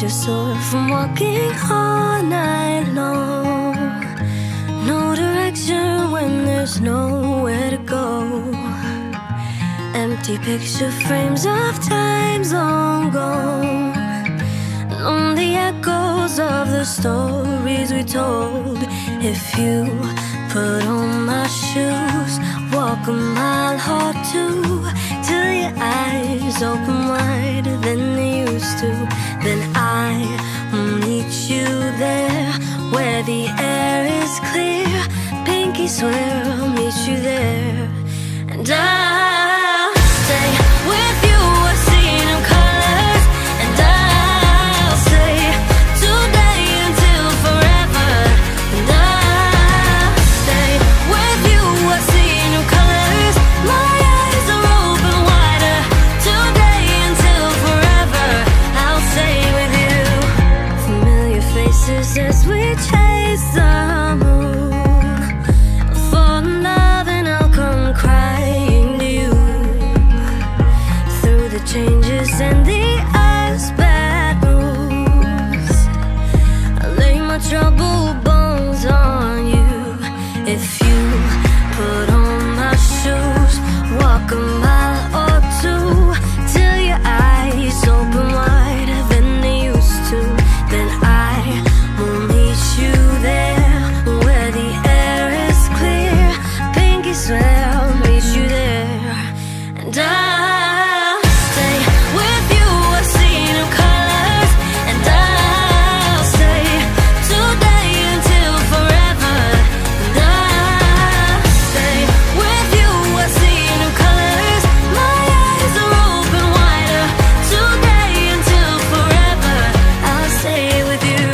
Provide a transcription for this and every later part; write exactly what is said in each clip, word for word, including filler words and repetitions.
you're sore from walking all night long. No direction when there's nowhere to go. Empty picture frames of times long gone. Lonely echoes of the stories we told. If you put on my shoes, walk a mile or two, till your eyes open wider than they used to. Then I will meet you there, where the air is clear. Pinky swear I'll meet you there. And I'll stay with you, a scene of colors. And I'll stay today until forever. And I'll stay with you, a scene of colors. My eyes are open wider, today until forever. I'll stay with you. Familiar faces as we chase the moon. I'll fall in love and I'll come crying to you. Through the changes and the earth's bad moves, I'll lay my troubled bones on you. If you put on my shoes, walk a mile or two, till your eyes open wider than they used to. Then I will meet you there, where the air is clear. Pinky swear I'll meet you there. And I'll stay with you, a scene of colors. And I'll stay today until forever. And I'll stay with you, a scene of colors. My eyes are open wider, today until forever. I'll stay with you.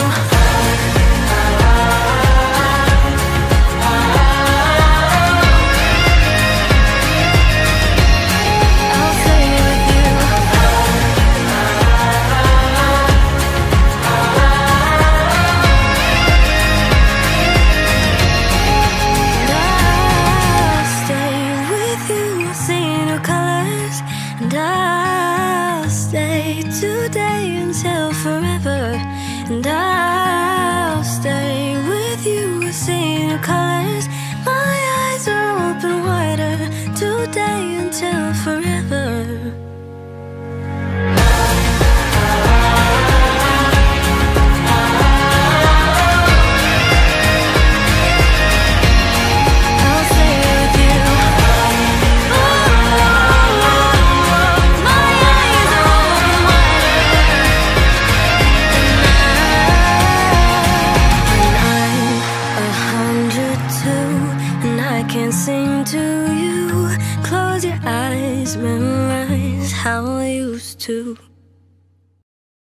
I'll stay with you. And I'll stay with you, a scene of colors. And I'll stay today until forever. And I'll stay with you, a scene of colors. My eyes are open wider, today until forever. I'll stay with you. My eyes are open wider. And I'm a hundred two, and I can't sing to you. Close your eyes, memorize how I used to.